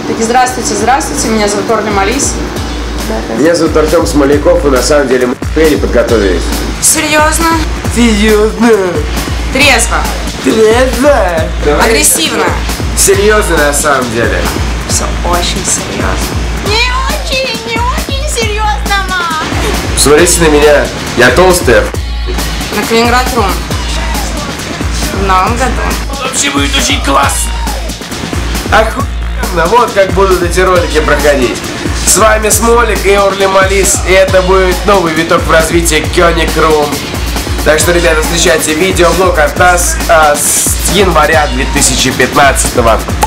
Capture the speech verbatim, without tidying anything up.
Так, здравствуйте, здравствуйте, меня зовут Орли Малис. Меня зовут Артем Смоляков, и на самом деле мы не подготовились. Серьезно? Серьезно? Трезво. Трезво? Агрессивно. Серьезно на самом деле. Все очень серьезно. Не очень, не очень серьезно, мам. Смотрите на меня, я толстая. На Калининград-Рум. В новом году. Вообще будет очень классно. Охуенно, вот как будут эти ролики проходить. С вами Смолик и Орли Малис, и это будет новый виток в развитии Кёник Рум. Так что, ребята, встречайте видеоблог от нас а, с января две тысячи пятнадцатого.